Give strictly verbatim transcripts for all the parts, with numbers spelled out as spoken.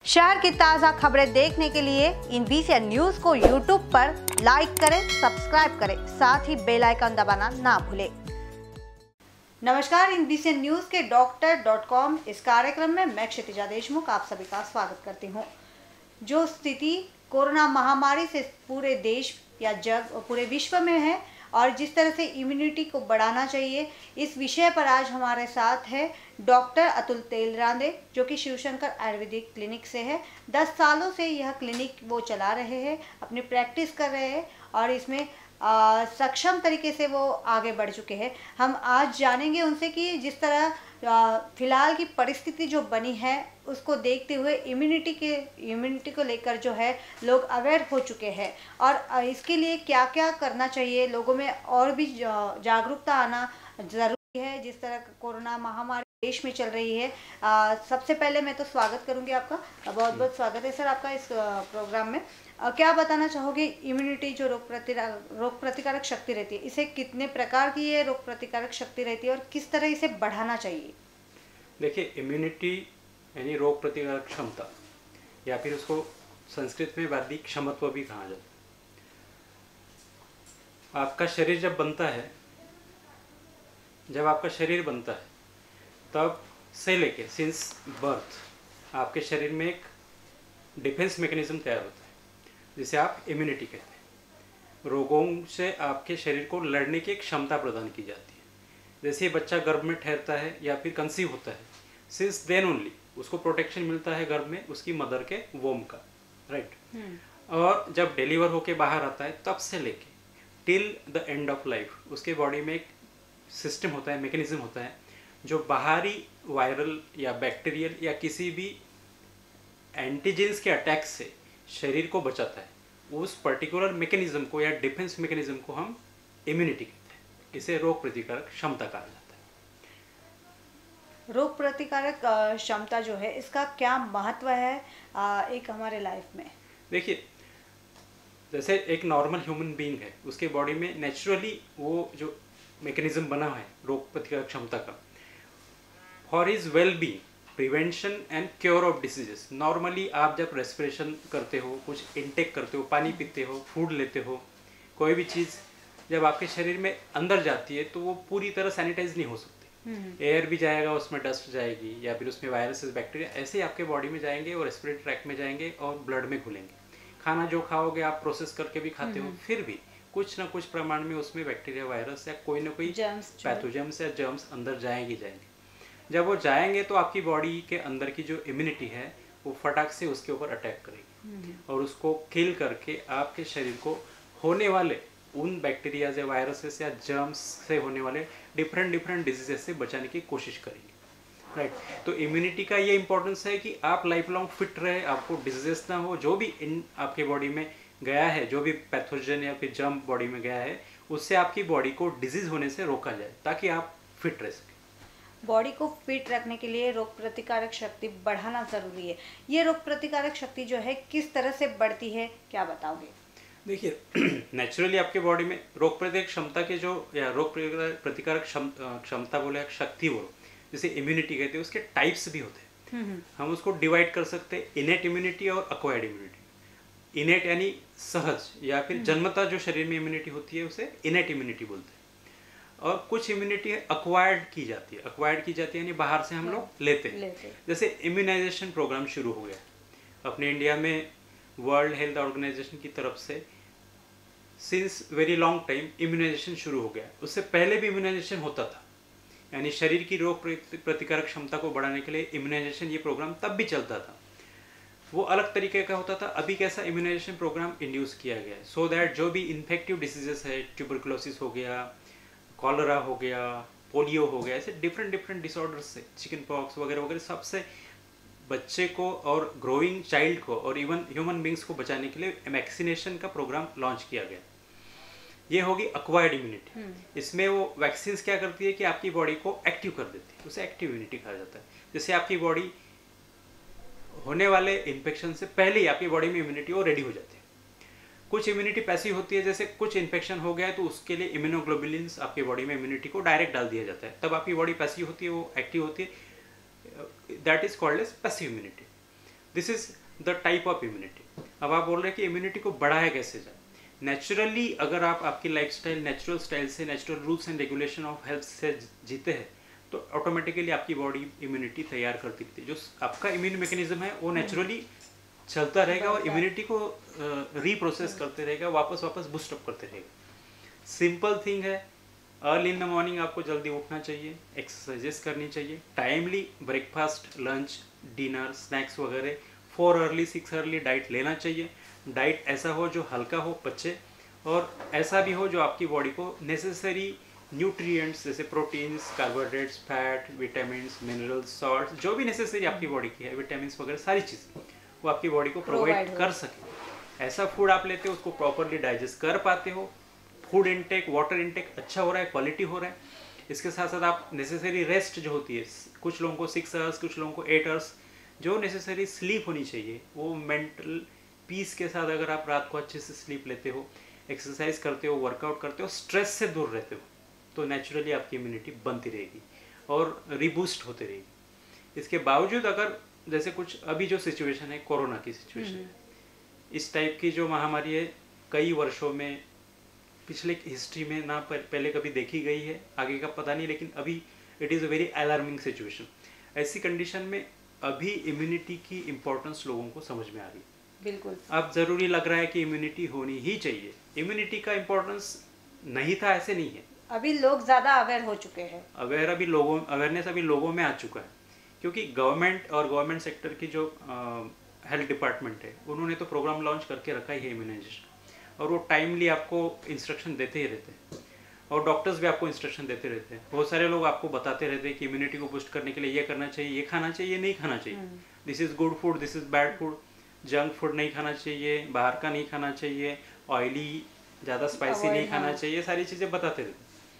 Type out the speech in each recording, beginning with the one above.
शहर की ताज़ा खबरें देखने के लिए इन बीसीएन न्यूज को यूट्यूब पर लाइक करें, सब्सक्राइब करें, साथ ही बेल आइकन दबाना ना भूलें। नमस्कार, इन बीसीएन न्यूज के डॉक्टर डॉट कॉम इस कार्यक्रम में मैं क्षितिजा देशमुख आप सभी का स्वागत करती हूँ। जो स्थिति कोरोना महामारी से पूरे देश या जग पूरे विश्व में है और जिस तरह से इम्यूनिटी को बढ़ाना चाहिए, इस विषय पर आज हमारे साथ है डॉक्टर अतुल तेलरांदे, जो कि शिवशंकर आयुर्वेदिक क्लिनिक से है। दस सालों से यह क्लिनिक वो चला रहे हैं, अपनी प्रैक्टिस कर रहे हैं और इसमें आ, सक्षम तरीके से वो आगे बढ़ चुके हैं। हम आज जानेंगे उनसे कि जिस तरह फिलहाल की परिस्थिति जो बनी है उसको देखते हुए इम्यूनिटी के इम्यूनिटी को लेकर जो है लोग अवेयर हो चुके हैं और इसके लिए क्या क्या करना चाहिए, लोगों में और भी जागरूकता आना ज़रूरी है। जिस तरह कोरोना महामारी देश में चल रही है, आ, सबसे पहले मैं तो स्वागत करूंगी आपका, बहुत बहुत स्वागत है सर आपका इस प्रोग्राम में। आ, क्या बताना चाहोगे, इम्यूनिटी जो रोग प्रतिकारक रोग प्रतिकारक शक्ति रहती है, इसे कितने प्रकार की ये रोग प्रतिकारक शक्ति रहती है और किस तरह इसे बढ़ाना चाहिए? देखिए, इम्यूनिटी यानी रोग प्रतिकारक क्षमता या फिर उसको संस्कृत में वैदिक क्षमत्व भी कहा जाता है। आपका शरीर जब बनता है जब आपका शरीर बनता है तब से लेके सिंस बर्थ आपके शरीर में एक डिफेंस मैकेनिज्म तैयार होता है जिसे आप इम्यूनिटी कहते हैं। रोगों से आपके शरीर को लड़ने की एक क्षमता प्रदान की जाती है। जैसे बच्चा गर्भ में ठहरता है या फिर कंसीव होता है, सिंस देन ओनली उसको प्रोटेक्शन मिलता है गर्भ में उसकी मदर के वोम का, राइट। और जब डिलीवर होके बाहर आता है तब से लेके till the end of life उसके बॉडी में एक सिस्टम होता है, मैकेनिज्म होता है जो बाहरी वायरल या बैक्टीरियल या किसी भी एंटीजेंस के अटैक से शरीर को बचाता है। उस पर्टिकुलर मैकेनिज्म को या डिफेंस मैकेनिज्म को हम इम्यूनिटी कहते हैं। इसे रोग प्रतिकारक क्षमता कहा जाता है। रोग प्रतिकारक क्षमता जो है, इसका क्या महत्व है एक हमारे लाइफ में? देखिए, जैसे एक नॉर्मल ह्यूमन बीइंग है, उसके बॉडी में नेचुरली वो जो मैकेनिज्म बना है रोग प्रतिकारक क्षमता का, for his well being, prevention and cure of diseases. Normally आप जब रेस्पिरेशन करते हो, कुछ इनटेक करते हो, पानी पीते हो, फूड लेते हो, कोई भी चीज़ जब आपके शरीर में अंदर जाती है तो वो पूरी तरह सैनिटाइज नहीं हो सकती। एयर भी जाएगा, उसमें डस्ट जाएगी या फिर उसमें वायरसेस, बैक्टीरिया ऐसे ही आपके बॉडी में जाएंगे और रेस्पिरेटरी ट्रैक में जाएंगे और ब्लड में घुलेंगे। खाना जो खाओगे आप प्रोसेस करके भी खाते हो, फिर भी कुछ ना कुछ प्रमाण में उसमें बैक्टीरिया, वायरस या कोई ना कोई पैथोजेम्स या जर्म्स अंदर जाएंगे जाएंगे जब वो जाएंगे तो आपकी बॉडी के अंदर की जो इम्यूनिटी है वो फटाक से उसके ऊपर अटैक करेगी और उसको किल करके आपके शरीर को होने वाले उन बैक्टीरिया या वायरसेस या जर्म्स से होने वाले डिफरेंट डिफरेंट डिजीजेस से बचाने की कोशिश करेंगे, राइट। तो इम्यूनिटी का ये इंपॉर्टेंस है कि आप लाइफ लॉन्ग फिट रहे, आपको डिजीजेस ना हो। जो भी इन आपके बॉडी में गया है, जो भी पैथोजन या फिर जर्म बॉडी में गया है, उससे आपकी बॉडी को डिजीज होने से रोका जाए ताकि आप फिट रह सकें। बॉडी को फिट रखने के लिए रोग प्रतिकारक शक्ति बढ़ाना जरूरी है। ये रोग प्रतिकारक शक्ति जो है किस तरह से बढ़ती है, क्या बताओगे? देखिए, नेचुरली आपके बॉडी में रोग प्रतिकारक क्षमता के जो या रोग प्रतिकारक क्षमता बोले या शक्ति बोलो, जैसे इम्यूनिटी कहते हैं, उसके टाइप्स भी होते हैं। हम उसको डिवाइड कर सकते हैं इनेट इम्यूनिटी और अक्वायर्ड इम्यूनिटी। इनेट यानी सहज या फिर जन्मता जो शरीर में इम्यूनिटी होती है उसे इनेट इम्यूनिटी बोलते हैं। और कुछ इम्यूनिटी अक्वायर्ड की जाती है। अक्वायर्ड की जाती है यानी बाहर से हम लोग लेते हैं। लेते। जैसे इम्यूनाइजेशन प्रोग्राम शुरू हो गया अपने इंडिया में वर्ल्ड हेल्थ ऑर्गेनाइजेशन की तरफ से। Since very long time immunisation शुरू हो गया। उससे पहले भी इम्यूनाइजेशन होता था, यानी शरीर की रोग प्रतिकारक क्षमता को बढ़ाने के लिए इम्यूनाइजेशन ये प्रोग्राम तब भी चलता था। वो अलग तरीके का होता था। अभी कैसा इम्यूनाइजेशन प्रोग्राम इंड्यूस किया गया है सो दैट जो भी इन्फेक्टिव डिसीजेस है, ट्यूबरकुलोसिस हो गया, कॉलरा हो गया, पोलियो हो गया, ऐसे डिफरेंट डिफरेंट डिसऑर्डर्स से, चिकन पॉक्स वगैरह वगैरह, सबसे बच्चे को और ग्रोइंग चाइल्ड को और इवन ह्यूमन बींग्स को बचाने के लिए वैक्सीनेशन का प्रोग्राम लॉन्च किया गया। ये होगी अक्वायर्ड इम्यूनिटी। इसमें वो वैक्सीन्स क्या करती है कि आपकी बॉडी को एक्टिव कर देती है, उसे एक्टिव इम्यूनिटी कहा जाता है। जैसे आपकी बॉडी होने वाले इन्फेक्शन से पहले ही आपकी बॉडी में इम्यूनिटी वो रेडी हो जाती है। कुछ इम्यूनिटी पैसिव होती है, जैसे कुछ इन्फेक्शन हो गया है तो उसके लिए इम्यूनोग्लोबुलिन्स आपकी बॉडी में इम्यूनिटी को डायरेक्ट डाल दिया जाता है, तब आपकी बॉडी पैसिव होती है, वो एक्टिव होती है। That is called as passive immunity. This is the type of immunity. अब आप बोल रहे हैं कि इम्यूनिटी को बढ़ाया कैसे जाए। नेचुरली अगर आप आपकी लाइफस्टाइल नेचुरल स्टाइल से, natural rules and regulation of health से जीते हैं तो ऑटोमेटिकली आपकी बॉडी इम्यूनिटी तैयार करती रहती है। जो आपका इम्यून मैकेनिज्म है वो नेचुरली चलता रहेगा और इम्यूनिटी को रीप्रोसेस करते रहेगा, वापस वापस बूस्टअप करते रहेगा। सिंपल थिंग है, अर्ली इन द मॉर्निंग आपको जल्दी उठना चाहिए, एक्सरसाइजेस करनी चाहिए, timely breakfast, lunch, dinner, snacks वगैरह, four early six early diet लेना चाहिए। डाइट ऐसा हो जो हल्का हो, पचे, और ऐसा भी हो जो आपकी बॉडी को नेसेसरी न्यूट्रिएंट्स जैसे proteins, carbohydrates, fat, vitamins, minerals, salt, जो भी नेसेसरी आपकी बॉडी की है, विटामिन्स वगैरह सारी चीज़ वो आपकी बॉडी को प्रोवाइड कर सके। ऐसा फूड आप लेते हो उसको प्रॉपरली डाइजेस्ट कर पाते हो, फूड इनटेक, वाटर इनटेक अच्छा हो रहा है, क्वालिटी हो रहा है। इसके साथ साथ आप नेसेसरी रेस्ट जो होती है, कुछ लोगों को सिक्स आवर्स, कुछ लोगों को एट आवर्स जो नेसेसरी स्लीप होनी चाहिए, वो मेंटल पीस के साथ अगर आप रात को अच्छे से स्लीप लेते हो, एक्सरसाइज करते हो, वर्कआउट करते हो, स्ट्रेस से दूर रहते हो, तो नेचुरली आपकी इम्यूनिटी बनती रहेगी और रिबूस्ट होती रहेगी। इसके बावजूद अगर जैसे कुछ अभी जो सिचुएशन है, कोरोना की सिचुएशन है, इस टाइप की जो महामारी है कई वर्षों में, पिछले हिस्ट्री में ना पहले कभी देखी गई है, आगे का पता नहीं, लेकिन अभी it is a very alarming situation. ऐसी कंडीशन में अभी इम्यूनिटी की इम्पोर्टेंस लोगों को समझ में आ रही है। बिल्कुल। अब ज़रूरी लग रहा है कि इम्यूनिटी होनी ही चाहिए। इम्यूनिटी का इम्पोर्टेंस नहीं था ऐसे नहीं है, अभी लोग ज़्यादा अवेयर हो चुके हैं। अवेयर अभी लोगों अवेयरनेस अभी लोगों में आ चुका है, क्योंकि गवर्नमेंट और गवर्नमेंट सेक्टर की जो हेल्थ डिपार्टमेंट है उन्होंने तो प्रोग्राम लॉन्च करके रखा ही है इम्यूनाइजेशन, और वो टाइमली आपको इंस्ट्रक्शन देते ही रहते हैं, और डॉक्टर्स भी आपको इंस्ट्रक्शन देते रहते हैं। बहुत सारे लोग आपको बताते रहते हैं कि इम्यूनिटी को बूस्ट करने के लिए ये करना चाहिए, ये खाना चाहिए, ये नहीं खाना चाहिए, this is good food, this is bad food, junk food नहीं खाना चाहिए, बाहर का नहीं खाना चाहिए, ऑयली ज़्यादा स्पाइसी नहीं खाना चाहिए, सारी चीज़ें बताते रहते हैं।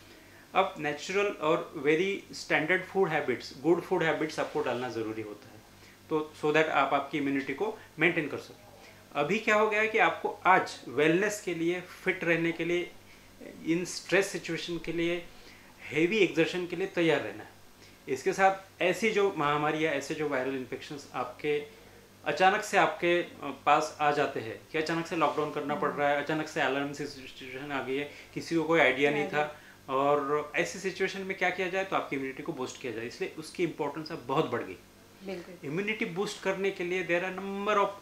अब नेचुरल और very standard food habits, good food habits आपको डालना ज़रूरी होता है, तो सो दैट आप आपकी इम्यूनिटी को मेंटेन कर सकें। अभी क्या हो गया है कि आपको आज वेलनेस के लिए, फिट रहने के लिए, इन स्ट्रेस सिचुएशन के लिए, हेवी एक्सर्शन के लिए तैयार रहना है। इसके साथ ऐसी जो महामारी है, ऐसे जो वायरल इन्फेक्शंस आपके अचानक से आपके पास आ जाते हैं कि अचानक से लॉकडाउन करना पड़ रहा है, अचानक से अलार्म से सिचुएशन आ गई है, किसी को कोई आइडिया नहीं था, और ऐसी सिचुएशन में क्या किया जाए तो आपकी इम्यूनिटी को बूस्ट किया जाए, इसलिए उसकी इंपॉर्टेंस अब बहुत बढ़ गई। इम्यूनिटी बूस्ट करने के लिए there are number of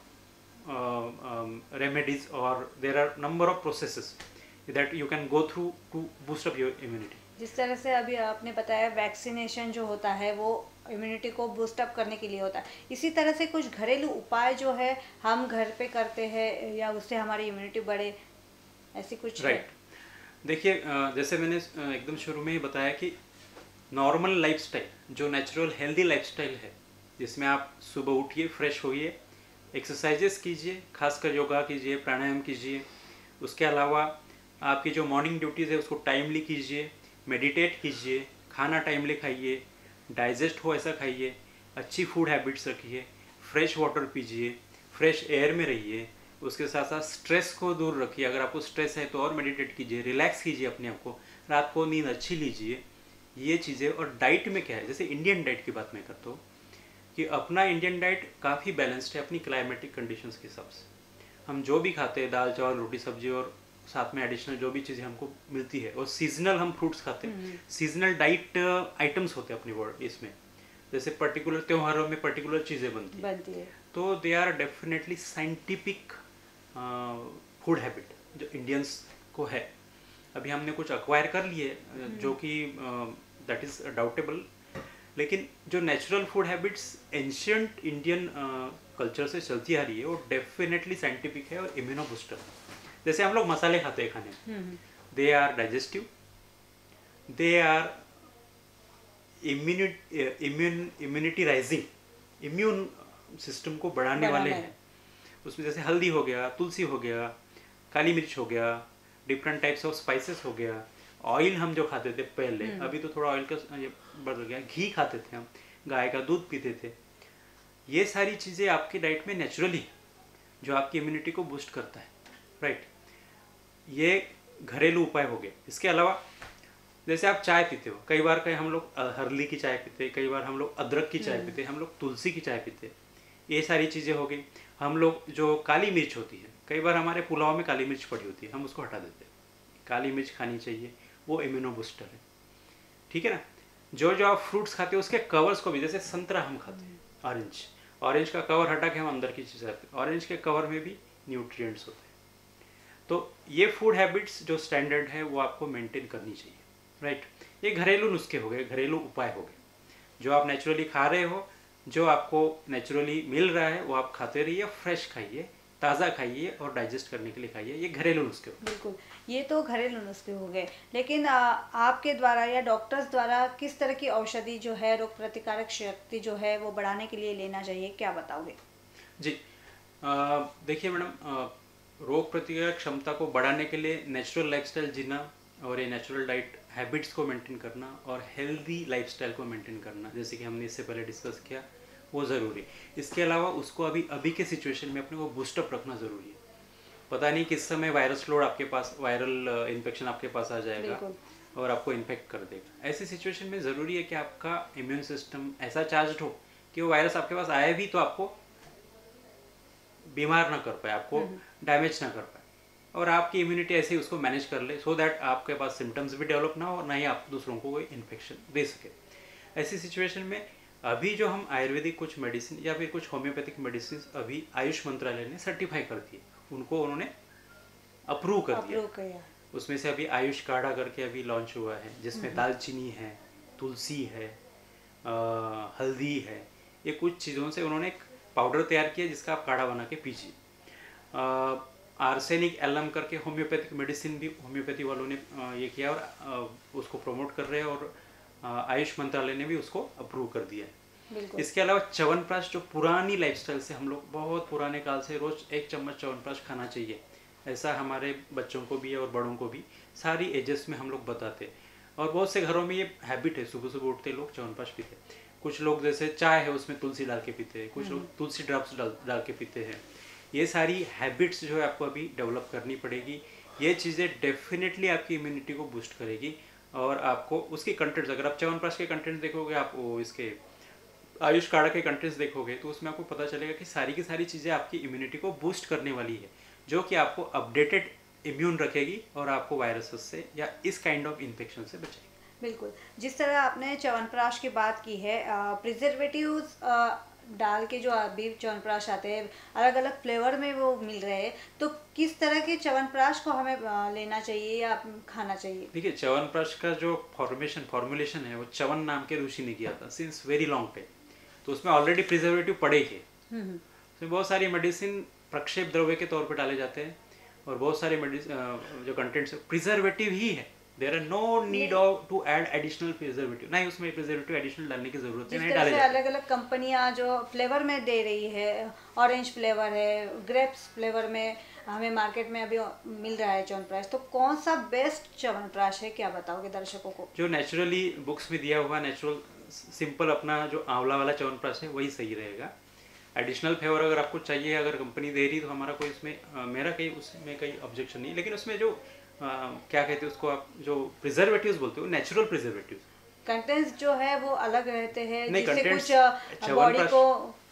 remedies और there are number of processes that you can go through to boost up your immunity. जिस तरह से अभी आपने बताया वैक्सीनेशन जो होता है वो इम्यूनिटी को बूस्ट अप करने के लिए होता है, इसी तरह से कुछ घरेलू उपाय जो है हम घर पे करते हैं या उससे हमारी इम्यूनिटी बढ़े, ऐसी कुछ राइट right. देखिए, जैसे मैंने एकदम शुरू में ही बताया कि नॉर्मल लाइफस्टाइल, जो नेचुरल हेल्दी लाइफस्टाइल है, जिसमें आप सुबह उठिए, फ्रेश होइए, एक्सरसाइजेस कीजिए, खासकर योगा कीजिए, प्राणायाम कीजिए, उसके अलावा आपकी जो मॉर्निंग ड्यूटीज़ है उसको टाइमली कीजिए, मेडिटेट कीजिए, खाना टाइमली खाइए, डाइजेस्ट हो ऐसा खाइए, अच्छी फूड हैबिट्स रखिए, फ्रेश वाटर पीजिए, फ्रेश एयर में रहिए, उसके साथ साथ स्ट्रेस को दूर रखिए। अगर आपको स्ट्रेस है तो और मेडिटेट कीजिए, रिलैक्स कीजिए अपने आप को, रात को नींद अच्छी लीजिए, ये चीज़ें। और डाइट में क्या है, जैसे इंडियन डाइट की बात मैं करता हूँ कि अपना इंडियन डाइट काफ़ी बैलेंस्ड है अपनी क्लाइमेटिक कंडीशंस के हिसाब से। हम जो भी खाते हैं, दाल चावल रोटी सब्जी, और साथ में एडिशनल जो भी चीज़ें हमको मिलती है, और सीजनल हम फ्रूट्स खाते हैं, सीजनल डाइट आइटम्स होते हैं अपनी बॉडी इसमें, जैसे पर्टिकुलर त्योहारों में पर्टिकुलर चीज़ें बनती है, बनती है। तो they are definitely scientific food habit जो इंडियंस को है। अभी हमने कुछ अक्वायर कर लिए जो कि दैट इज़ डाउटेबल, लेकिन जो natural food habits ancient Indian culture से चलती आ रही है वो डेफिनेटली साइंटिफिक है और इम्यूनो बूस्टर। जैसे हम लोग मसाले खाते हैं खाने में, they are digestive, they are immune immunity rising, immune system को बढ़ाने वाले हैं। उसमें जैसे हल्दी हो गया, तुलसी हो गया, काली मिर्च हो गया, डिफरेंट टाइप्स ऑफ स्पाइसेस हो गया, ऑयल हम जो खाते थे पहले, अभी तो थोड़ा ऑयल का ये बढ़ गया, घी खाते थे हम, गाय का दूध पीते थे, ये सारी चीज़ें आपकी डाइट में नेचुरली जो आपकी इम्यूनिटी को बूस्ट करता है, राइट। ये घरेलू उपाय हो गए। इसके अलावा जैसे आप चाय पीते हो, कई बार कहीं हम लोग हरली की चाय पीते, कई बार हम लोग अदरक की चाय पीते, हम लोग तुलसी की चाय पीते, ये सारी चीज़ें हो गई। हम लोग जो काली मिर्च होती है, कई बार हमारे पुलाव में काली मिर्च पड़ी होती है, हम उसको हटा देते हैं। काली मिर्च खानी चाहिए, वो इम्यूनो बूस्टर है, ठीक है ना। जो जो आप फ्रूट्स खाते हो उसके कवर्स को भी, जैसे संतरा हम खाते हैं, ऑरेंज ऑरेंज का कवर हटा के हम अंदर की चीज़ खाते हैं, ऑरेंज के कवर में भी न्यूट्रिएंट्स होते हैं। तो ये फूड हैबिट्स जो स्टैंडर्ड है वो आपको मेंटेन करनी चाहिए, राइट। ये घरेलू नुस्खे हो गए, घरेलू उपाय हो गए, जो आप नेचुरली खा रहे हो, जो आपको नेचुरली मिल रहा है वो आप खाते रहिए, फ्रेश खाइए, ताज़ा खाइए और डाइजेस्ट करने के लिए खाइए। ये घरेलू नुस्खे हो। बिल्कुल, ये तो घरेलू नुस्खे हो गए, लेकिन आ, आपके द्वारा या डॉक्टर्स द्वारा किस तरह की औषधि जो है रोग प्रतिकारक शक्ति जो है वो बढ़ाने के लिए लेना चाहिए, क्या बताओगे? जी देखिए मैडम, रोग प्रतिकारक क्षमता को बढ़ाने के लिए नेचुरल लाइफस्टाइल जीना और ये नेचुरल डाइट हैबिट्स को मेंटेन करना और हेल्दी लाइफस्टाइल को मेंटेन करना, जैसे कि हमने इससे पहले डिस्कस किया, वो ज़रूरी। इसके अलावा उसको अभी अभी के सिचुएशन में अपने को बूस्टअप रखना ज़रूरी है। पता नहीं किस समय वायरस लोड आपके पास, वायरल इन्फेक्शन आपके पास आ जाएगा और आपको इन्फेक्ट कर देगा। ऐसी सिचुएशन में ज़रूरी है कि आपका इम्यून सिस्टम ऐसा चार्ज हो कि वो वायरस आपके पास आए भी तो आपको बीमार ना कर पाए, आपको डैमेज ना कर पाए, और आपकी इम्यूनिटी ऐसे ही उसको मैनेज कर ले, सो दैट आपके पास सिम्टम्स भी डेवलप ना हो और ना ही आप दूसरों को कोई इन्फेक्शन दे सके। ऐसी सिचुएशन में अभी जो हम आयुर्वेदिक कुछ मेडिसिन या फिर कुछ होम्योपैथिक मेडिसिन अभी आयुष मंत्रालय ने सर्टिफाई कर दिए, उनको उन्होंने अप्रूव कर दिया। उसमें से अभी आयुष काढ़ा करके अभी लॉन्च हुआ है, जिसमें दालचीनी है, तुलसी है, आ, हल्दी है, ये कुछ चीज़ों से उन्होंने एक पाउडर तैयार किया जिसका आप काढ़ा बना के पीजिए। आर्सेनिक एलम करके होम्योपैथिक मेडिसिन भी होम्योपैथी वालों ने आ, ये किया और आ, उसको प्रमोट कर रहे हैं, और आयुष मंत्रालय ने भी उसको अप्रूव कर दिया है। इसके अलावा च्यवनप्राश, जो पुरानी लाइफस्टाइल से हम लोग बहुत पुराने काल से रोज एक चम्मच च्यवनप्राश खाना चाहिए, ऐसा हमारे बच्चों को भी और बड़ों को भी सारी एजेस में हम लोग बताते हैं। और बहुत से घरों में ये हैबिट है, सुबह सुबह उठते लोग च्यवनप्राश पीते। कुछ लोग जैसे चाय है उसमें तुलसी डाल के पीते हैं, कुछ लोग तुलसी ड्रॉप्स डाल डाल के पीते हैं। ये सारी हैबिट्स जो है आपको अभी डेवलप करनी पड़ेगी। ये चीज़ें डेफिनेटली आपकी इम्यूनिटी को बूस्ट करेगी, और आपको उसके कंटेंट्स, अगर आप च्यवनप्राश के कंटेंट्स देखोगे, आप वो इसके आयुष काढ़ा के कंटेंट्स देखोगे, तो उसमें आपको पता चलेगा कि सारी की सारी चीज़ें आपकी इम्यूनिटी को बूस्ट करने वाली है, जो कि आपको अपडेटेड इम्यून रखेगी और आपको वायरसेस से या इस काइंड ऑफ इन्फेक्शन से बचाएगी। बिल्कुल, जिस तरह आपने च्यवनप्राश की बात की है, प्रिजर्वेटिव्स डाल के जो अभी च्यवनप्राश आते हैं अलग अलग फ्लेवर में वो मिल रहे हैं, तो किस तरह के च्यवनप्राश को हमें लेना चाहिए या खाना चाहिए? देखिए, च्यवनप्राश का जो फॉर्मेशन फॉर्मुलेशन है वो च्यवन नाम के ऋषि ने किया था सिंस वेरी लॉन्ग टाइम, तो उसमें ऑलरेडी प्रिजर्वेटिव पड़े ही है। उसमें बहुत सारी मेडिसिन प्रक्षेप द्रव्य के तौर पर डाले जाते हैं, और बहुत सारे मेडिसिन जो कंटेंट्स प्रिजर्वेटिव ही है। There are no need of to add additional preservative, नहीं उसमें प्रिजर्वेटिव एडिशनल डालने की जरूरत है, नहीं डाले जाते। अलग अलग कंपनियां जो फ्लेवर में दे रही है, ऑरेंज फ्लेवर है, ग्रेप्स फ्लेवर में हमें मार्केट में अभी मिल रहा है च्यवनप्राश, तो कौन सा बेस्ट च्यवनप्राश है, क्या बताओगे दर्शकों को? जो नेचुरली बुक्स में दिया हुआ नेचुरल सिंपल अपना जो आंवला वाला च्यवनप्राश है वही सही रहेगा। एडिशनल फ्लेवर अगर आपको चाहिए, अगर कंपनी दे रही, तो हमारा कोई उसमें आ, मेरा कहीं उसमें कहीं ऑब्जेक्शन नहीं, लेकिन उसमें जो आ, क्या कहते हैं उसको, आप जो प्रिजर्वेटिव्स बोलते हो, नेचुरल प्रिजर्वेटिव्स, कंटेंट्स जो है वो अलग रहते हैं, जिससे कुछ बॉडी को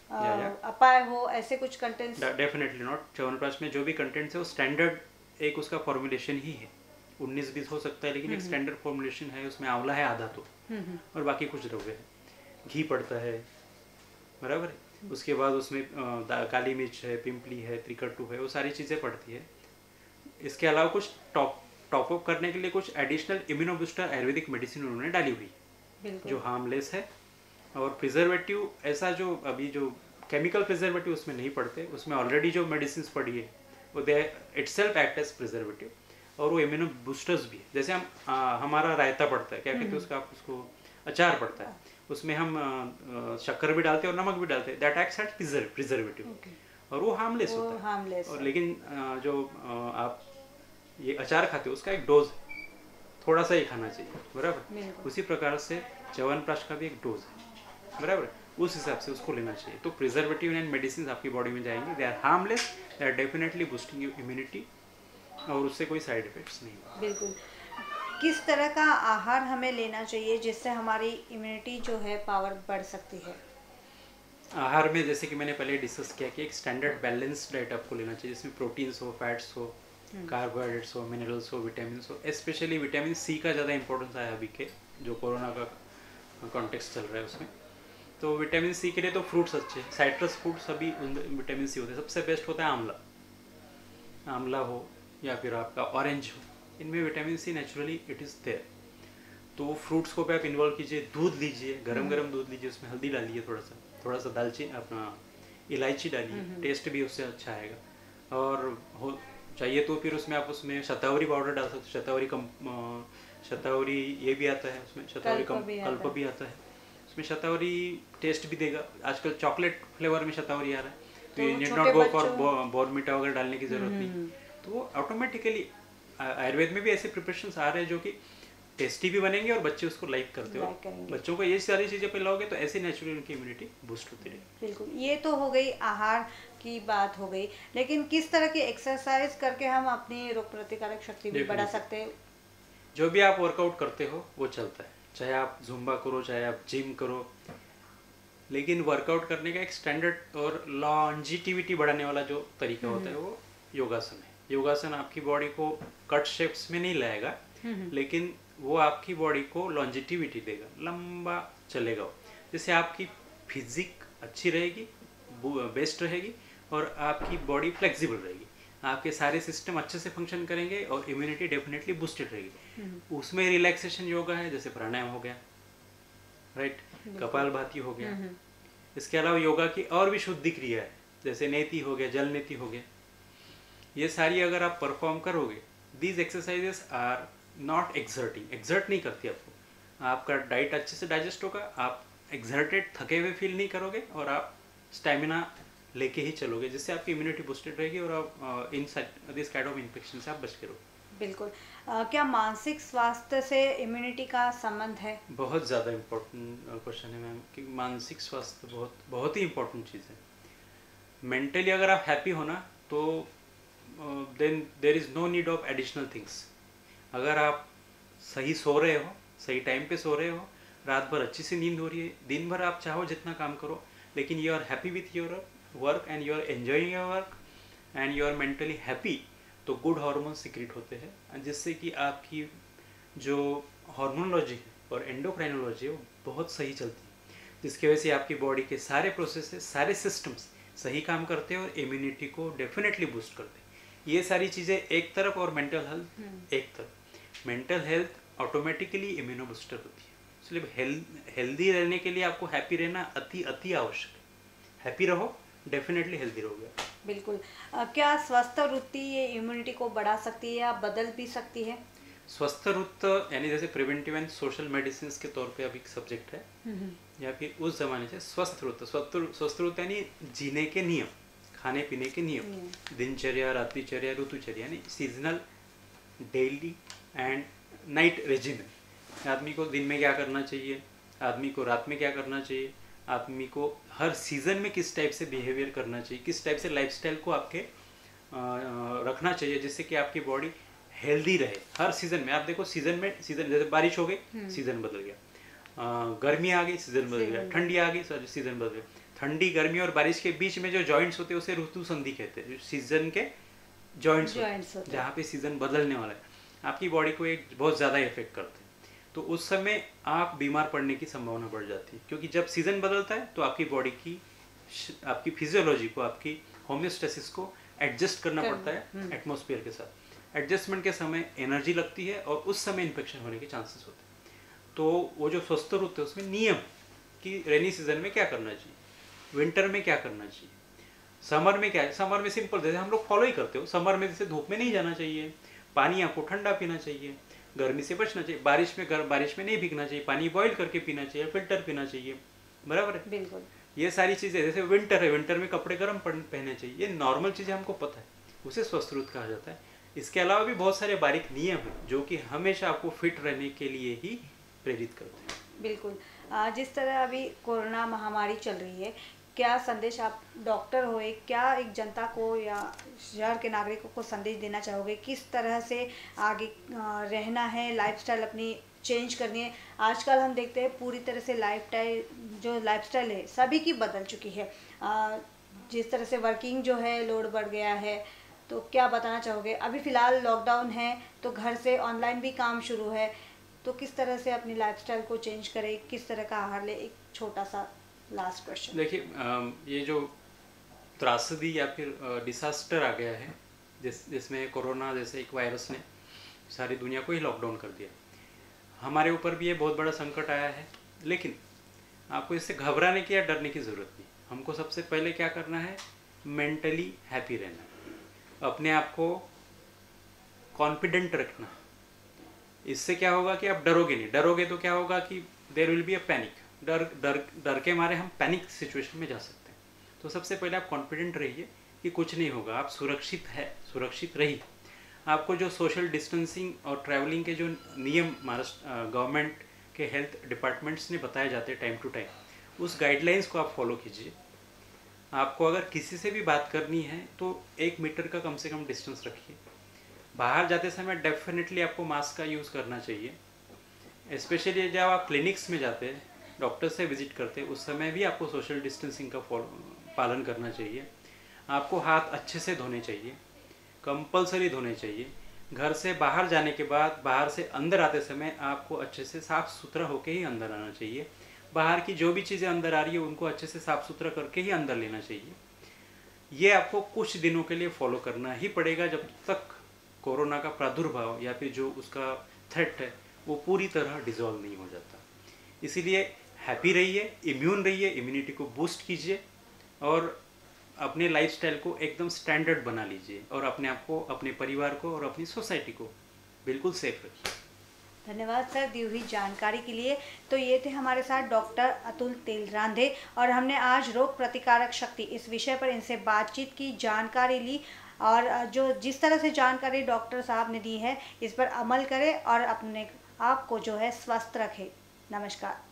अपाय हो, ऐसे कुछ कंटेंट्स? Definitely not. च्यवनप्राश में जो भी कंटेंट्स है वो स्टैंडर्ड एक उसका फॉर्मुलेशन ही है, उन्नीस बीस हो सकता है, लेकिन एक स्टैंडर्ड फॉर्मुलेशन है। उसमें आंवला है आधा तो, और बाकी कुछ द्रव्य है, घी पड़ता है, बराबर है। उसके बाद उसमें काली मिर्च है, पिंपली है, त्रिकट्टू है, वो सारी चीज़ें पड़ती है। इसके अलावा कुछ टॉप टॉप अप करने के लिए कुछ additional immuno booster Ayurvedic medicine उन्होंने डाली हुई है, जो हार्मलेस है। और प्रिजर्वेटिव ऐसा जो अभी जो केमिकल प्रिजर्वेटिव उसमें नहीं पड़ते, उसमें ऑलरेडी जो मेडिसिन पड़ी है वो they itself act as preservative, और वो इम्यूनो बूस्टर्स भी है। जैसे हम आ, हमारा रायता पड़ता है, क्या कहते हैं उसका, आप उसको अचार पड़ता है, उसमें हम शक्कर भी डालते हैं और नमक भी डालते हैं, दैट एक्ट्स एज प्रिजर्वेटिव, और वो हार्मलेस होता है। हार्मलेस और लेकिन जो आप ये अचार खाते हो उसका एक डोज है, थोड़ा सा ही खाना चाहिए, बराबर। उसी प्रकार से च्यवनप्राश का भी एक डोज है, बराबर, उस हिसाब से उसको लेना चाहिए। तो प्रिजर्वेटिव एंड मेडिसिन आपकी बॉडी में जाएंगे, they are harmless, they are definitely boosting your immunity, और उससे कोई साइड इफेक्ट्स नहीं होगा। बिल्कुल। किस तरह का आहार हमें लेना चाहिए जिससे हमारी इम्यूनिटी जो है पावर बढ़ सकती है? आहार में जैसे कि मैंने पहले डिस्कस किया कि एक स्टैंडर्ड बैलेंस्ड डाइट आपको लेना चाहिए, जिसमें प्रोटीन्स हो, फैट्स हो, कार्बोहाइड्रेट्स हो, मिनरल्स हो, विटामिन हो। स्पेशली विटामिन सी का ज़्यादा इंपॉर्टेंस आया अभी के जो कोरोना का कॉन्टेक्स्ट चल रहा है उसमें। तो विटामिन सी के लिए तो फ्रूट्स अच्छे, साइट्रस फ्रूट्स सभी विटामिन सी होते हैं। सबसे बेस्ट होता है आंवला, आंवला हो या फिर आपका ऑरेंज हो, इनमें vitamin C naturally it is there. तो फ्रूट्स को भी आप इन्वॉल्व कीजिए, दूध लीजिए, गरम गरम दूध लीजिए, उसमें हल्दी डालिए, थोड़ा सा थोड़ा सा दालचीनी अपना इलायची डालिए, टेस्ट भी उससे अच्छा आएगा। और हो चाहिए तो फिर उसमें आप उसमें शतावरी पाउडर डाल सकते, शतावरी कम शतावरी ये भी आता है उसमें, शतावरी कम कल्प भी आता है उसमें, शतावरी टेस्ट भी देगा। आजकल चॉकलेट फ्लेवर में शतावरी आ रहा है, तो you need not go for Bournvita वगैरह डालने की जरूरत नहीं। तो ऑटोमेटिकली आयुर्वेद में भी ऐसे प्रिपरेशंस आ रहे हैं जो कि टेस्टी भी बनेंगे और बच्चे उसको लाइक करते हो। बच्चों को ये सारी चीज़ें पिलाओगे तो ऐसे नेचुरली उनकी इम्यूनिटी बूस्ट होती रहेगी। बिल्कुल, ये तो हो गई आहार की बात हो गई, लेकिन किस तरह की एक्सरसाइज करके हम अपनी रोग प्रतिकारक शक्ति भी बढ़ा सकते हैं? जो भी आप वर्कआउट करते हो वो चलता है, चाहे आप जुम्बा करो, चाहे आप जिम करो, लेकिन वर्कआउट करने का एक स्टैंडर्ड और लॉन्जिटिविटी बढ़ाने वाला जो तरीका होता है वो योगासन है। योगासन आपकी बॉडी को कट शेप्स में नहीं लाएगा, लेकिन वो आपकी बॉडी को लॉन्जिटिविटी देगा, लंबा चलेगा, जिससे आपकी फिजिक अच्छी रहेगी, बेस्ट रहेगी और आपकी बॉडी फ्लेक्सिबल रहेगी, आपके सारे सिस्टम अच्छे से फंक्शन करेंगे और इम्यूनिटी डेफिनेटली बूस्टेड रहेगी। उसमें रिलैक्सेशन योगा है, जैसे प्राणायाम हो गया, राइट, कपालभाति हो गया। इसके अलावा योगा की और भी शुद्धि क्रिया है, जैसे नेति हो गया, जल नेति हो गया। ये सारी अगर आप परफॉर्म करोगे, these exercises are not exerting, exert नहीं करती आपको, आपका डाइट अच्छे से डाइजेस्ट होगा, आप एक्सर्टेड थके हुए फील नहीं करोगे और आप स्टेमिना लेके ही चलोगे, जिससे आपकी इम्यूनिटी बूस्टेड रहेगी और आप in this kind of infection से आप बच के रहोगे। बिल्कुल। आ, क्या मानसिक स्वास्थ्य से इम्यूनिटी का संबंध है? बहुत ज़्यादा इम्पोर्टेंट क्वेश्चन है मैम, कि मानसिक स्वास्थ्य बहुत बहुत ही इम्पोर्टेंट चीज़ है। मेंटली अगर आप हैप्पी हो ना, तो then there is no need of additional things. अगर आप सही सो रहे हो, सही टाइम पे सो रहे हो, रात भर अच्छी सी नींद हो रही है, दिन भर आप चाहो जितना काम करो, लेकिन you are happy with your work and you are enjoying your work and you are mentally happy, तो गुड हार्मोन सिक्रेट होते हैं, जिससे कि आपकी जो हार्मोनोलॉजी है और एंडोक्राइनोलॉजी है वो बहुत सही चलती है, जिसकी वजह से आपकी बॉडी के सारे प्रोसेसेस, सारे सिस्टम्स सही काम करते हैं और इम्यूनिटी को डेफिनेटली बूस्ट करते हैं। ये सारी चीज़ें एक तरफ और मेंटल हेल्थ एक तरफ। Mental health automatically immuno booster होती है, इसलिए हेल्थ हेल्दी रहने के लिए आपको हैप्पी रहना अति अति आवश्यक है। हैप्पी रहो, डेफिनेटली हेल्दी रहोगे। बिल्कुल। आ, क्या स्वस्थ रुचि ये इम्यूनिटी को बढ़ा सकती है या बदल भी सकती है? स्वस्थ रुत यानी जैसे प्रिवेंटिव एंड सोशल मेडिसिन के तौर पे अभी सब्जेक्ट है, या फिर उस जमाने से स्वस्थ रुत, स्वस्थ स्वस्थ रुत यानी जीने के नियम, खाने पीने के नियम, दिनचर्या, रात्रिचर्या, ऋतुचर्या, यानी seasonal, daily and night regiment. आदमी को दिन में क्या करना चाहिए, आदमी को रात में क्या करना चाहिए, आदमी को हर सीजन में किस टाइप से बिहेवियर करना चाहिए, किस टाइप से लाइफस्टाइल को आपके आ, रखना चाहिए, जिससे कि आपकी बॉडी हेल्दी रहे हर सीजन में। आप देखो सीजन में, सीजन जैसे बारिश हो गई सीजन बदल गया, गर्मी आ गई सीजन बदल गया, ठंडी आ गई सीजन बदल गया। ठंडी, गर्मी और बारिश के बीच में जो जॉइंट्स होते हैं उसे ऋतु संधि कहते हैं, जो सीजन के जॉइंट्स होते हैं, जहाँ पे सीजन बदलने वाला है, आपकी बॉडी को एक बहुत ज़्यादा इफेक्ट करते हैं। तो उस समय आप बीमार पड़ने की संभावना बढ़ जाती है, क्योंकि जब सीजन बदलता है तो आपकी बॉडी की, आपकी फिजियोलॉजी को, आपकी होम्योस्टेसिस को एडजस्ट करना पड़ता है एटमॉस्फेयर के साथ। एडजस्टमेंट के समय एनर्जी लगती है और उस समय इन्फेक्शन होने के चांसेस होते हैं। तो वो जो स्वस्थ ऋतु है उसमें नियम कि रेनी सीजन में क्या करना चाहिए, विंटर में क्या करना चाहिए, समर में क्या है। समर में सिंपल, जैसे हम लोग फॉलो ही करते हो, समर में जैसे धूप में नहीं जाना चाहिए, पानी आपको ठंडा पीना चाहिए, गर्मी से बचना चाहिए, बारिश में गर, बारिश में नहीं भीगना चाहिए, पानी बॉईल करके पीना चाहिए, फिल्टर पीना चाहिए, बराबर है। बिल्कुल। ये सारी चीज़ें, जैसे विंटर है, विंटर में कपड़े गर्म पहनने चाहिए, ये नॉर्मल चीज़ें हमको पता है, उसे स्वस्थ ऋतु कहा जाता है। इसके अलावा भी बहुत सारे बारीक नियम हैं जो कि हमेशा आपको फिट रहने के लिए ही प्रेरित करते हैं। बिल्कुल। जिस तरह अभी कोरोना महामारी चल रही है, क्या संदेश आप डॉक्टर हो, एक क्या एक जनता को या शहर के नागरिकों को संदेश देना चाहोगे, किस तरह से आगे रहना है, लाइफस्टाइल अपनी चेंज करनी है। आजकल हम देखते हैं पूरी तरह से लाइफ स्टाइल जो लाइफस्टाइल है सभी की बदल चुकी है। आ, जिस तरह से वर्किंग जो है लोड बढ़ गया है, तो क्या बताना चाहोगे? अभी फ़िलहाल लॉकडाउन है तो घर से ऑनलाइन भी काम शुरू है, तो किस तरह से अपनी लाइफस्टाइल को चेंज करें, किस तरह का आहार ले? एक छोटा सा लास्ट क्वेश्चन। देखिए, ये जो त्रासदी या फिर डिसास्टर आ गया है, जिस जिसमें कोरोना जैसे एक वायरस ने सारी दुनिया को ही लॉकडाउन कर दिया, हमारे ऊपर भी ये बहुत बड़ा संकट आया है। लेकिन आपको इससे घबराने की या डरने की ज़रूरत नहीं। हमको सबसे पहले क्या करना है, मेंटली हैप्पी रहना, अपने आप को कॉन्फिडेंट रखना। इससे क्या होगा कि आप डरोगे नहीं। डरोगे तो क्या होगा कि there will be a panic. डर डर डर के मारे हम पैनिक सिचुएशन में जा सकते हैं। तो सबसे पहले आप कॉन्फिडेंट रहिए कि कुछ नहीं होगा, आप सुरक्षित है, सुरक्षित रहिए। आपको जो सोशल डिस्टेंसिंग और ट्रैवलिंग के जो नियम महाराष्ट्र गवर्नमेंट के हेल्थ डिपार्टमेंट्स ने बताए जाते हैं टाइम टू टाइम, उस गाइडलाइंस को आप फॉलो कीजिए। आपको अगर किसी से भी बात करनी है तो एक मीटर का कम से कम डिस्टेंस रखिए। बाहर जाते समय डेफिनेटली आपको मास्क का यूज़ करना चाहिए। स्पेशली जब आप क्लिनिक्स में जाते हैं, डॉक्टर से विजिट करते हैं, उस समय भी आपको सोशल डिस्टेंसिंग का पालन करना चाहिए। आपको हाथ अच्छे से धोने चाहिए, कंपलसरी धोने चाहिए। घर से बाहर जाने के बाद बाहर से अंदर आते समय आपको अच्छे से साफ़ सुथरा होकर ही अंदर आना चाहिए। बाहर की जो भी चीज़ें अंदर आ रही है उनको अच्छे से साफ़ सुथरा करके ही अंदर लेना चाहिए। ये आपको कुछ दिनों के लिए फॉलो करना ही पड़ेगा, जब तक कोरोना का प्रादुर्भाव या फिर जो उसका थ्रेट है वो पूरी तरह डिसॉल्व नहीं हो जाता। इसीलिए हैप्पी रहिए, इम्यून रहिए, इम्यूनिटी को बूस्ट कीजिए और अपने लाइफस्टाइल को एकदम स्टैंडर्ड बना लीजिए और अपने आप को, अपने परिवार को और अपनी सोसाइटी को बिल्कुल सेफ रखिए। धन्यवाद सर दी हुई जानकारी के लिए। तो ये थे हमारे साथ डॉक्टर अतुल तेलरांधे और हमने आज रोग प्रतिकारक शक्ति इस विषय पर इनसे बातचीत की, जानकारी ली और जो जिस तरह से जानकारी डॉक्टर साहब ने दी है इस पर अमल करें और अपने आप को जो है स्वस्थ रखें। नमस्कार।